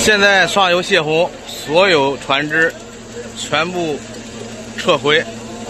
现在上游泄洪，所有船只全部撤回。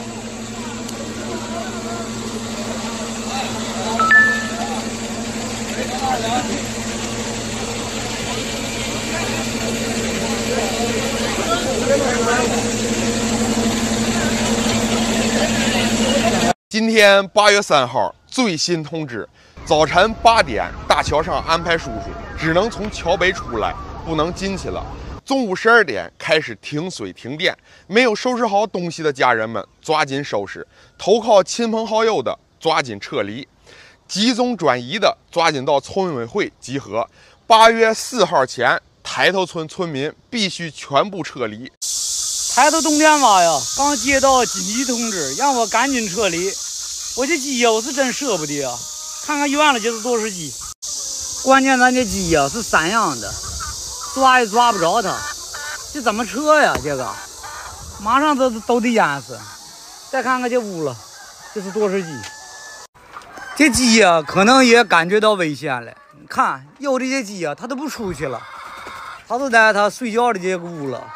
今天8月3号最新通知：早晨8点，大桥上安排叔叔只能从桥北出来，不能进去了。中午12点开始停水停电，没有收拾好东西的家人们抓紧收拾，投靠亲朋好友的抓紧撤离，集中转移的抓紧到村委会集合。8月4号前，抬头村村民必须全部撤离。 抬头东电洼呀，刚接到紧急通知，让我赶紧撤离。我这鸡呀，我是真舍不得啊！看看院里就是多少鸡，关键咱这鸡呀是散养的，抓也抓不着它，这怎么撤呀？这个马上都得淹死。再看看这屋了，这是多少鸡？这鸡呀，可能也感觉到危险了。你看，有的这鸡呀，它都不出去了，它都在它睡觉的这个屋了。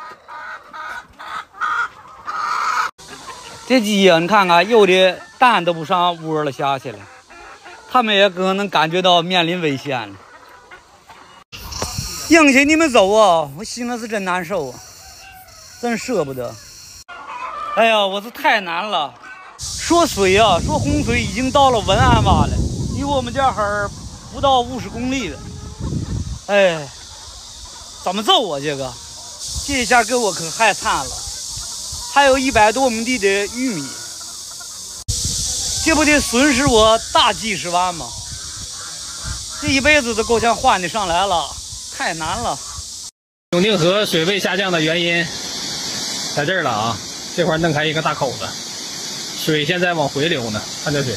这鸡呀，你看看，有的蛋都不上窝了，下去了，他们也可能感觉到面临危险了。迎起你们走啊，我心里是真难受啊，真舍不得。哎呀，我是太难了。说水啊，说洪水已经到了文安洼了，离我们这儿不到50公里了。哎，怎么走啊？这一下给我可害惨了。还有100多亩地的玉米，这不得损失我大几十万吗？这一辈子都够呛还得上来了，太难了。 永定河水位下降的原因在这儿了啊，这块弄开一个大口子，水现在往回流呢，看这水。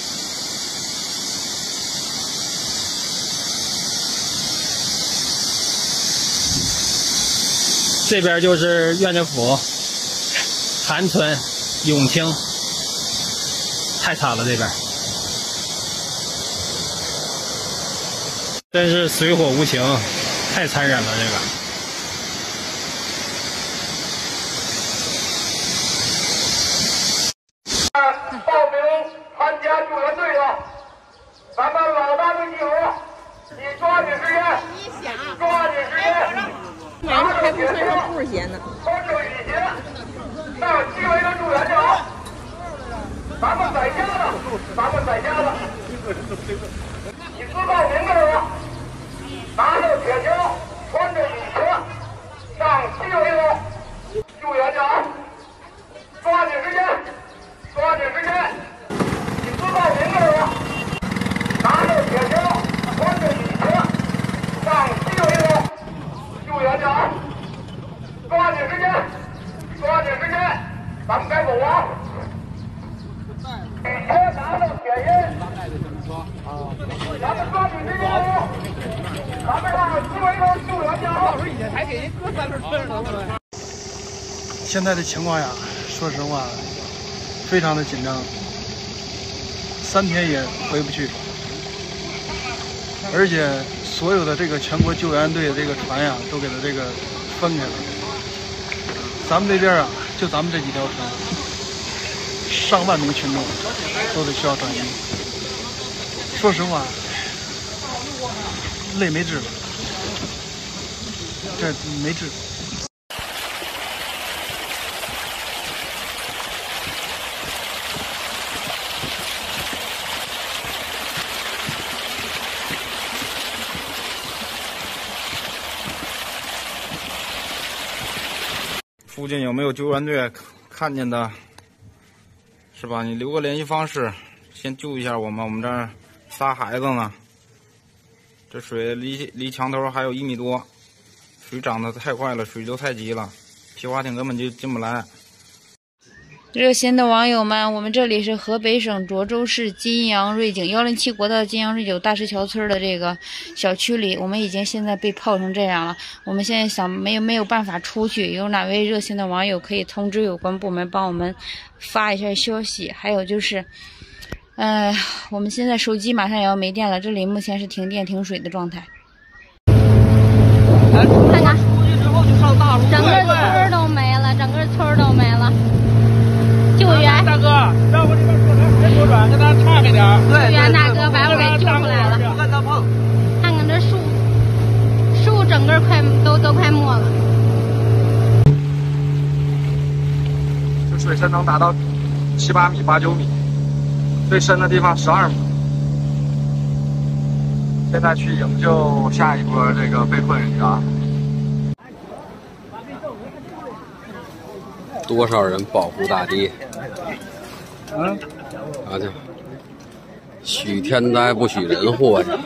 这边就是院政府。韩村、永清，太惨了，这边真是水火无情，太残忍了，这个。 报名参加救援队的，咱们老大队集合，你抓紧时间，抓紧时间，拿着铁锹，穿着雨鞋。上7位的救援去啊！咱们在家的，你知道名字了吗？拿着铁锹，穿着雨鞋，上7位的救援去啊！抓紧时间，你知道名字了吗？拿着铁锹，穿着雨鞋，上7位的救援去啊！抓紧时间，咱们该走了。雨鞋拿着铁锨，咱们抓紧时间啊！咱们让7位的救援家伙还给人搁3轮车呢。 现在的情况呀，说实话，非常的紧张，3天也回不去，而且所有的这个全国救援队这个船呀，都给它这个分开了。咱们这边啊，就咱们这几条船，上万名群众都得需要转移。说实话，累没治了，这没治。 附近有没有救援队看见的，是吧？你留个联系方式，先救一下我们。我们这儿仨孩子呢，这水离墙头还有1米多，水涨得太快了，水流太急了，皮划艇根本就进不来。 热心的网友们，我们这里是河北省涿州市金阳瑞景107国道金阳瑞景大石桥村的这个小区里，我们已经现在被泡成这样了。我们现在想没有办法出去，有哪位热心的网友可以通知有关部门帮我们发一下消息？还有就是，我们现在手机马上也要没电了，这里目前是停电停水的状态。看看。 整个都快没了。 这水深能达到7、8米、8、9米，最深的地方12米。现在去营救下一波这个被困人家。 多少人保护大地？啊去！许天灾不许人祸呀！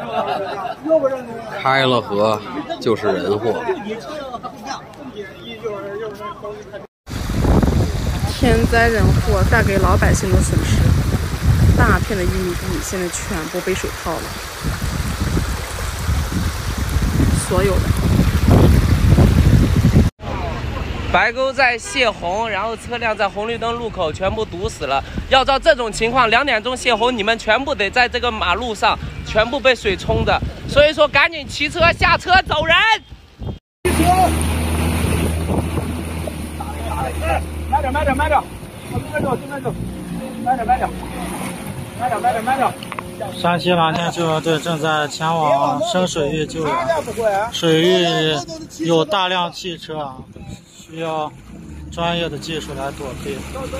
开了河就是人祸。 天灾人祸带给老百姓的损失，大片的玉米地现在全部被水泡了，所有的。 白沟在泄洪，然后车辆在红绿灯路口全部堵死了。要照这种情况，2点钟泄洪，你们全部得在这个马路上全部被水冲着。所以说，赶紧骑车下车走人。 骑车。慢点，慢点， 山西蓝天救援队正在前往深水域救援，水域有大量汽车，需要专业的技术来躲避。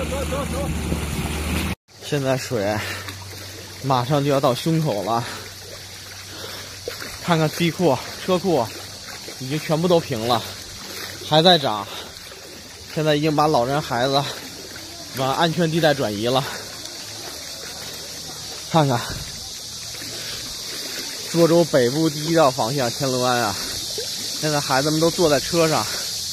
现在水马上就要到胸口了，看看地库、车库已经全部都平了，还在涨。现在已经把老人孩子往安全地带转移了。看看涿州北部第1道防线天伦湾啊，现在孩子们都坐在车上。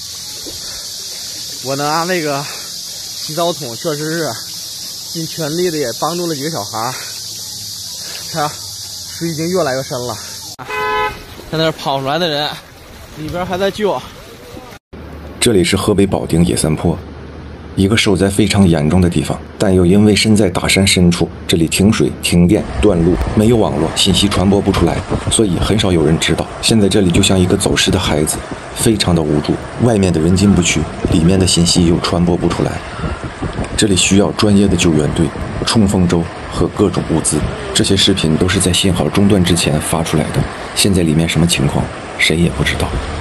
我拿那个洗澡桶确实是尽全力的也帮助了几个小孩。看水已经越来越深了，现在跑出来的人里边还在救。 这里是河北保定野三坡，一个受灾非常严重的地方，但又因为身在大山深处，这里停水、停电、断路，没有网络，信息传播不出来，所以很少有人知道。现在这里就像一个走失的孩子，非常的无助，外面的人进不去，里面的信息又传播不出来。这里需要专业的救援队、冲锋舟和各种物资。这些视频都是在信号中断之前发出来的，现在里面什么情况，谁也不知道。